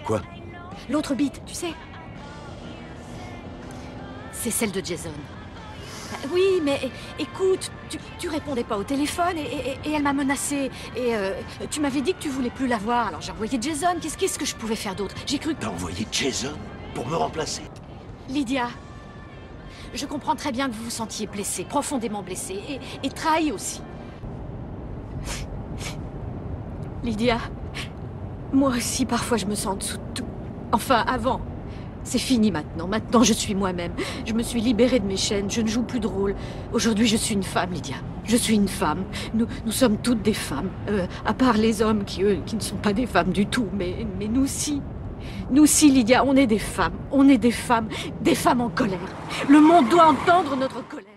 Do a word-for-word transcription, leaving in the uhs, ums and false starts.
Quoi? L'autre bite, tu sais. C'est celle de Jason. Oui, mais écoute, tu, tu répondais pas au téléphone et, et, et elle m'a menacée. Et euh, tu m'avais dit que tu voulais plus la voir, alors j'ai envoyé Jason. Qu'est-ce qu'est-ce que je pouvais faire d'autre? J'ai cru que... T'as envoyé Jason pour me remplacer? Lydia, je comprends très bien que vous vous sentiez blessée, profondément blessée, et, et trahie aussi. Lydia, moi aussi, parfois, je me sens en dessous de tout. Enfin, avant. C'est fini maintenant. Maintenant, je suis moi-même. Je me suis libérée de mes chaînes. Je ne joue plus de rôle. Aujourd'hui, je suis une femme, Lydia. Je suis une femme. Nous, nous sommes toutes des femmes. Euh, à part les hommes qui, eux, qui ne sont pas des femmes du tout. Mais, mais nous, si. Nous, si, Lydia, on est des femmes. On est des femmes. Des femmes en colère. Le monde doit entendre notre colère.